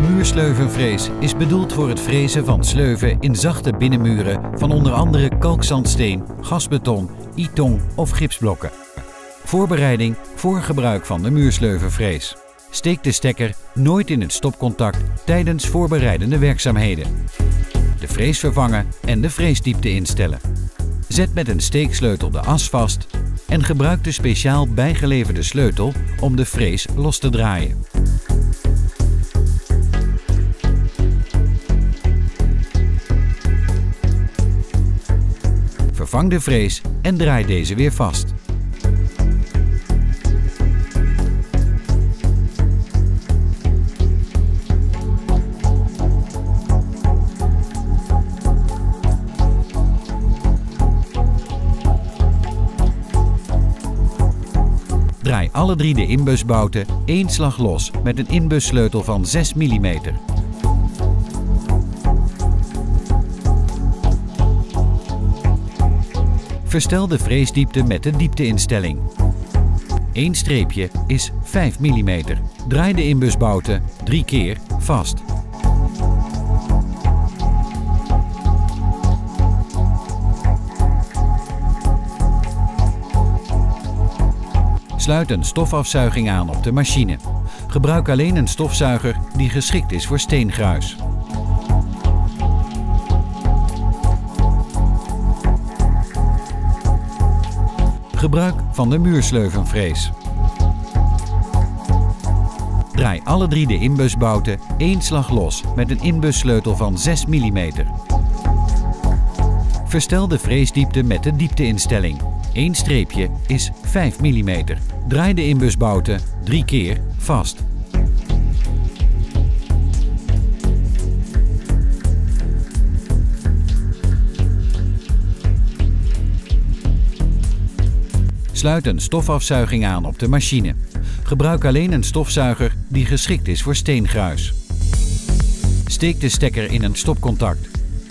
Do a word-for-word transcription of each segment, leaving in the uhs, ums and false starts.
muursleuvenvrees is bedoeld voor het frezen van sleuven in zachte binnenmuren van onder andere kalkzandsteen, gasbeton, itong of gipsblokken. Voorbereiding voor gebruik van de muursleuvenvrees. Steek de stekker nooit in het stopcontact tijdens voorbereidende werkzaamheden. De frees vervangen en de freesdiepte instellen. Zet met een steeksleutel de as vast en gebruik de speciaal bijgeleverde sleutel om de frees los te draaien. Vervang de frees en draai deze weer vast. Draai alle drie de inbusbouten één slag los met een inbussleutel van zes millimeter. Verstel de freesdiepte met de diepteinstelling. Eén streepje is vijf millimeter. Draai de inbusbouten drie keer vast. Sluit een stofafzuiging aan op de machine. Gebruik alleen een stofzuiger die geschikt is voor steengruis. Gebruik van de muursleuvenvrees. Draai alle drie de inbusbouten één slag los met een inbussleutel van zes millimeter. Verstel de freesdiepte met de diepteinstelling. Eén streepje is vijf millimeter. Draai de inbusbouten drie keer vast. Sluit een stofafzuiging aan op de machine. Gebruik alleen een stofzuiger die geschikt is voor steengruis. Steek de stekker in een stopcontact.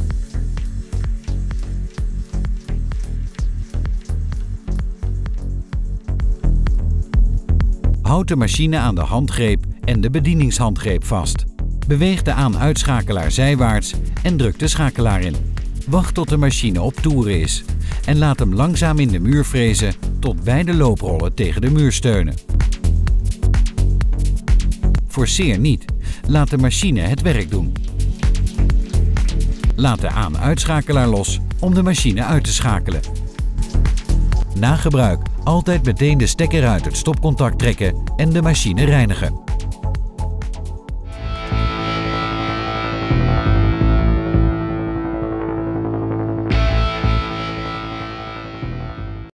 Houd de machine aan de handgreep en de bedieningshandgreep vast. Beweeg de aan-uitschakelaar zijwaarts en druk de schakelaar in. Wacht tot de machine op toeren is en laat hem langzaam in de muur frezen tot beide looprollen tegen de muur steunen. Forceer niet, laat de machine het werk doen. Laat de aan-uitschakelaar los om de machine uit te schakelen. Na gebruik altijd meteen de stekker uit het stopcontact trekken en de machine reinigen.